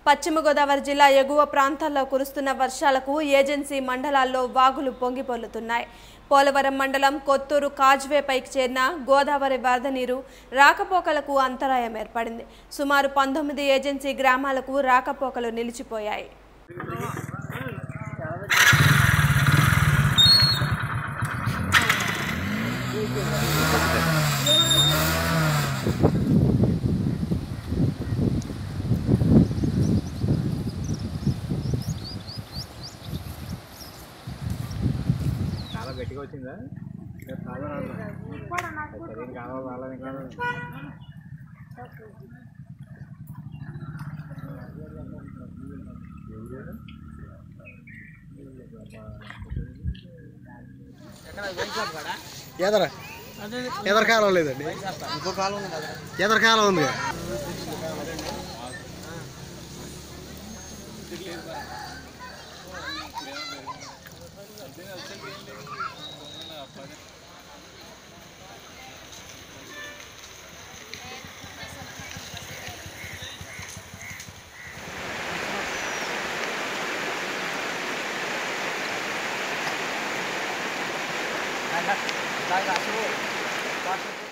పశ్చిమ గోదావరి జిల్లా ఎగువ ప్రాంతాల్లో కురుస్తున్న వర్షాలకు ఏజెన్సీ మండలాల్లో వాగులు పొంగిపొర్లుతున్నాయి. పోలవరం మండలం కొత్తూరు కాజ్వేపైకి చేరిన గోదావరి వరద నీరు రాకపోకలకు అంతరాయం ఏర్పడింది. సుమారు 19 ఏజెన్సీ గ్రామాలకు రాకపోకలు నిలిచిపోయాయి. చాలా గట్టిగా వచ్చిందా? కావాలి ఎదర కాలం లేదండి, ఇంకో కాలం ఉంది కదా, ఎదర కాలం ఉంది. Dah, dah, dah, dah,